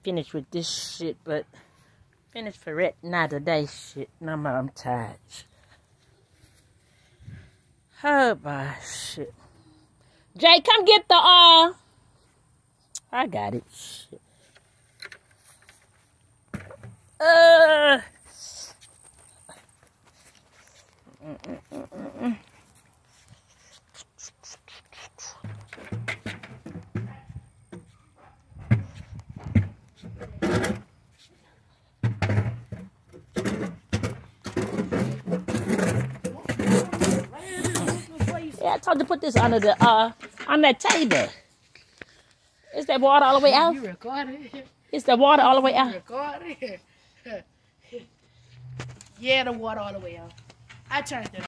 finished with this shit, but finished for it, not today shit. No more, I'm tired. Oh, my shit. Jay, come get the, I got it. Shit. Yeah, I told you to put this under the on that table. Is that water all the way out? You recording? Is the water all the way out? Recording? Yeah, the water all the way out. I turned it